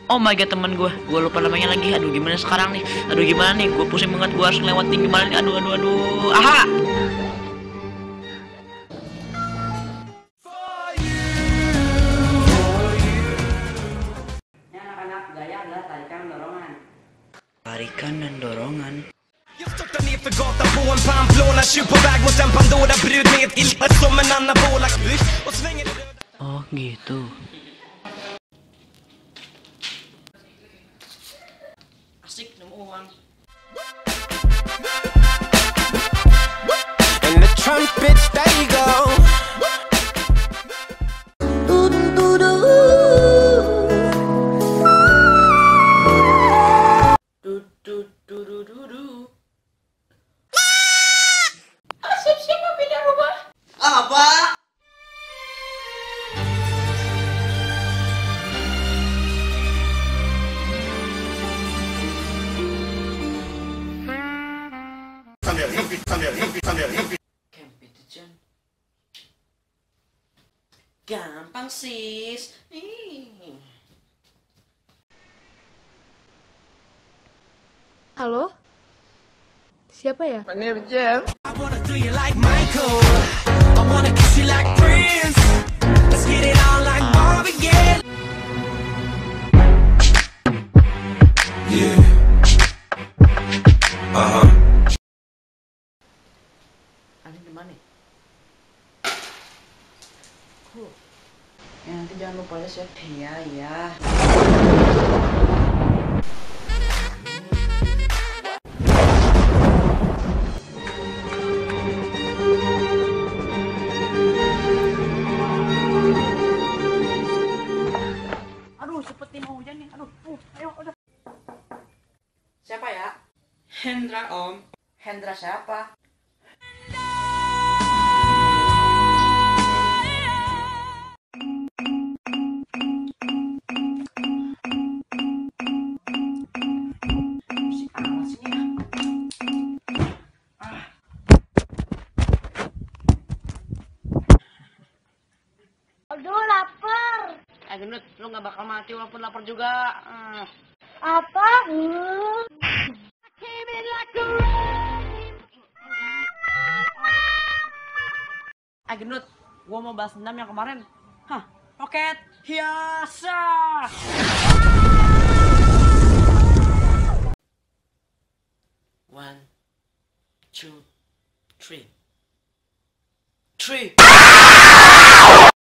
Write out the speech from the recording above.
Oh my god, teman gue lupa namanya lagi. Aduh gimana sekarang nih? Aduh gimana nih? Gue pusing banget. Gue harus lewatin gimana nih? Aduh. Aha! Ini anak-anak gaya adalah tarikan dorongan. Tarikan dan dorongan. Jag störtar ner för gatan på en Pamplona, tjuv på väg mot en Pandora, brud med ett illet som en anabola och svänger i röda. Oh gitu. Asik nemu uang. And the trumpets they go. Siapa pindah rumah? Apa? Competition. Gampang sis. Halo? Siapa ya? I wanna do you like Michael. I wanna kiss you like Prince. Let's get it on like Marvin Gaye. Yeah. Aneh gimana? Ya, nanti jangan lupa ya, Chef. Iya. Aduh, seperti mau hujan nih. Aduh, ayo, udah. Siapa ya? Hendra, Om. Hendra siapa? Aduh, lapar. Gendut, lu gak bakal mati walaupun lapar juga. Apa? Gendut, gua mau balas dendam yang kemarin. Hah, roket hiasa. One, two, three.